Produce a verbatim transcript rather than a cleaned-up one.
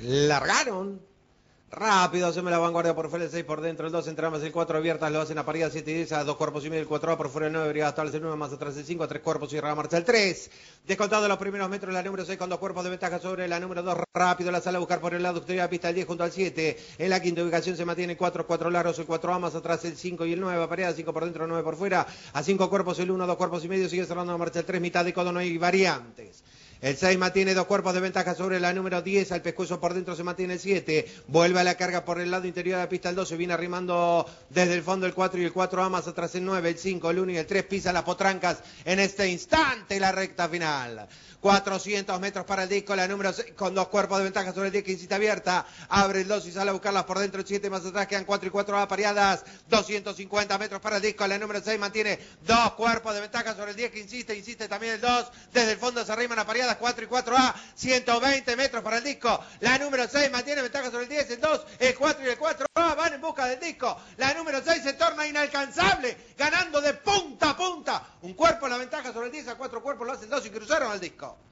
Largaron. Rápido, hacemos la vanguardia por fuera el seis por dentro, el dos entra más el cuatro abiertas, lo hacen a parida siete y diez, a dos cuerpos y medio, el cuatro A por fuera el nueve, brigada hasta el nueve, más atrás el cinco, a tres cuerpos y cierra la marcha el tres. Descontado los primeros metros, la número seis con dos cuerpos de ventaja sobre la número dos, rápido la sale a buscar por el lado exterior, pista el diez junto al siete. En la quinta ubicación se mantiene el cuatro, cuatro largos, el cuatro A, más atrás el cinco y el nueve, a parida cinco por dentro, nueve por fuera, a cinco cuerpos el uno, dos cuerpos y medio, sigue cerrando la marcha el tres, mitad de codo, no hay variantes. El seis mantiene dos cuerpos de ventaja sobre la número diez, al pescuezo por dentro se mantiene el siete, vuelve a la carga por el lado interior de la pista el doce, viene arrimando desde el fondo el cuatro y el cuatro A, más atrás el nueve, el cinco, el uno y el tres, pisa las potrancas en este instante la recta final. cuatrocientos metros para el disco, la número seis con dos cuerpos de ventaja sobre el diez que incita abierta, abre el dos y sale a buscarlas por dentro el siete, más atrás quedan cuatro y cuatro A pareadas, doscientos cincuenta metros para el disco, la número seis mantiene dos cuerpos de ventaja sobre el diez que insiste, insiste también el dos, desde el fondo se arriman a pareadas, cuatro y cuatro A, ciento veinte metros para el disco, la número seis mantiene ventaja sobre el diez, el dos, el cuatro y el cuatro A van en busca del disco, la número seis se torna inalcanzable, ganando de punta a punta, un cuerpo en la ventaja sobre el diez, a cuatro cuerpos lo hace el dos y cruzaron al disco.